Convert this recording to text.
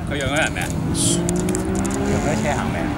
佢養咗人咩？ 用咗車行咩？